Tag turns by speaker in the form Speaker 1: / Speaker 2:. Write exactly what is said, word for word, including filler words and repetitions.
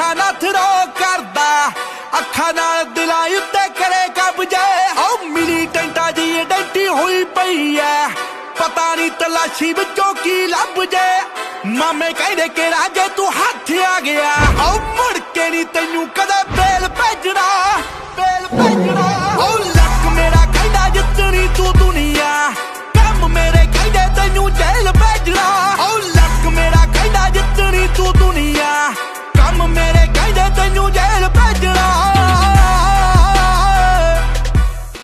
Speaker 1: ਅੱਖਾਂ ਨਾ ਥਰੋ ਕਰਦਾ ਅੱਖਾਂ ਨਾਲ ਦਿਲਾਂ ਉੱਤੇ ਕਰੇ ਕਬਜੇ ਓ ਮਿਲੀਟੈਂਟਾਂ ਦੀ ਆਇਡੈਂਟੀ ਹੋਈ ਪਈ ਐ ਪਤਾ ਨਹੀਂ ਤਲਾਸ਼ੀ ਵਿੱਚੋਂ ਕੀ ਲੱਭ ਜੇ ਮਾਮੇ ਕਹਿੰਦੇ ਕਿ ਰਾਜੇ ਤੂੰ ਹੱਥ ਆ ਗਿਆ ਓ